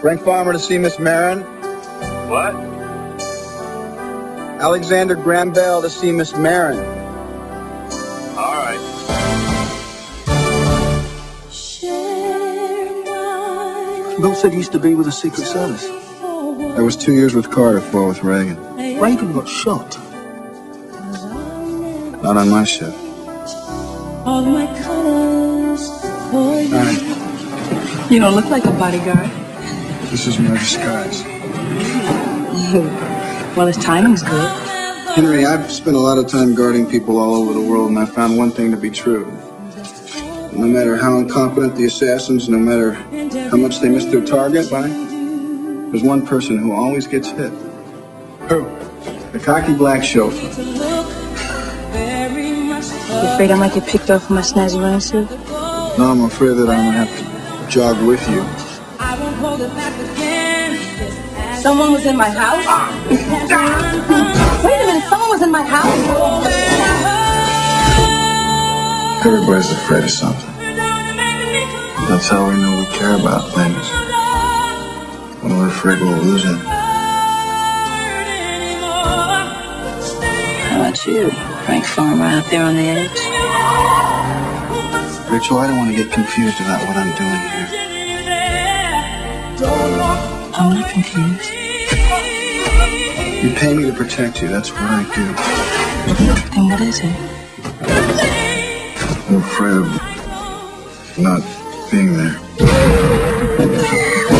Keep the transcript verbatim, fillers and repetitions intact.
Frank Farmer to see Miss Marin. What? Alexander Graham Bell to see Miss Marin. All right. Bill said he used to be with the Secret Service. That was two years with Carter, four with Reagan. Reagan got shot. Not on my ship. All my colors for you. Right. You don't look like a bodyguard. This is my disguise. Well, his timing's good. Henry, I've spent a lot of time guarding people all over the world, and I found one thing to be true. No matter how incompetent the assassins, no matter how much they miss their target by, there's one person who always gets hit. Who? The cocky black chauffeur. You afraid I might get picked up for my snazzy running suit? No, I'm afraid that I'm gonna have to jog with you. Someone was in my house? Wait a minute, someone was in my house? Everybody's afraid of something. That's how we know we care about things. When we're afraid we'll lose it. How about you, Frank Farmer, out there on the edge? Rachel, I don't want to get confused about what I'm doing here. I'm not confused. You pay me to protect you. That's what I do. Then what is it? I'm afraid of not being there.